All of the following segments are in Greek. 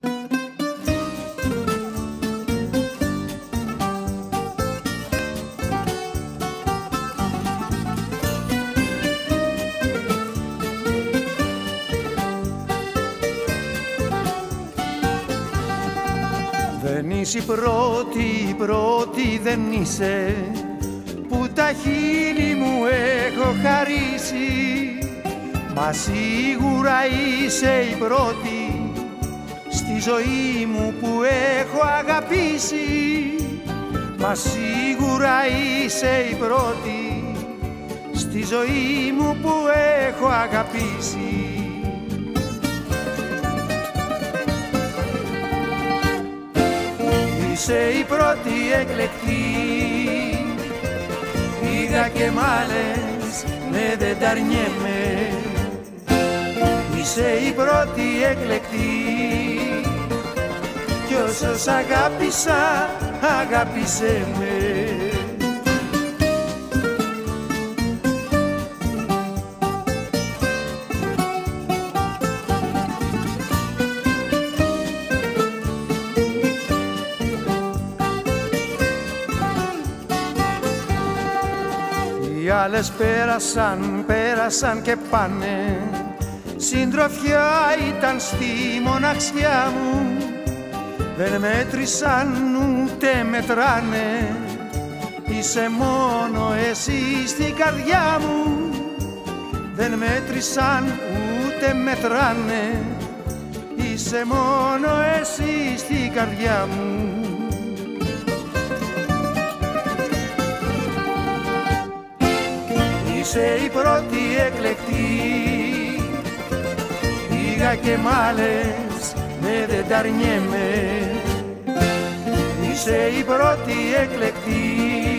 Δεν είσαι η πρώτη δεν είσαι, που τα χείλη μου έχω χαρίσει. Μα σίγουρα είσαι η πρώτη στη ζωή μου που έχω αγαπήσει. Μα σίγουρα είσαι η πρώτη στη ζωή μου που έχω αγαπήσει. Είσαι η πρώτη εκλεκτή, πήγα και μ' άλλες, ναι δεν τ' αρνιέμαι. Είσαι η πρώτη εκλεκτή κι όσο σ' αγάπησα, αγάπησέ με. Οι άλλες πέρασαν και πάνε, συντροφιά ήταν στη μοναξιά μου. Δεν μέτρησαν ούτε μετράνε, είσαι μόνο εσύ στην καρδιά μου. Δεν μέτρησαν ούτε μετράνε, είσαι μόνο εσύ στην καρδιά μου. Είσαι η πρώτη εκλεκτή, πήγα και μ' άλλες, ναι δεν τ' αρνιέμαι. Είσαι η πρώτη εκλεκτή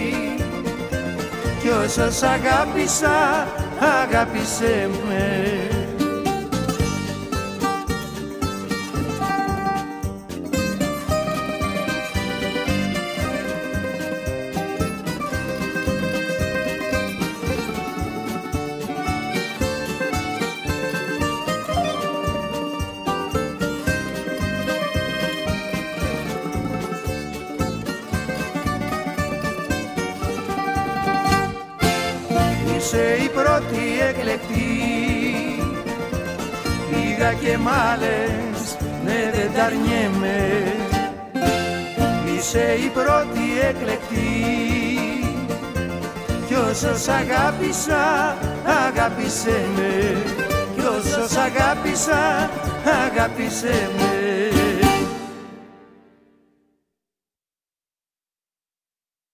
κι όσο σ' αγάπησα, αγάπησέ με. Είσαι η πρώτη εκλεκτή, πήγα και μ' άλλες, ναι δεν τ' αρνιέμαι. Είσαι η πρώτη εκλεκτή κι όσο σ' αγάπησα, αγάπησέ με. Κι όσο σ' αγάπησα, αγάπησέ με.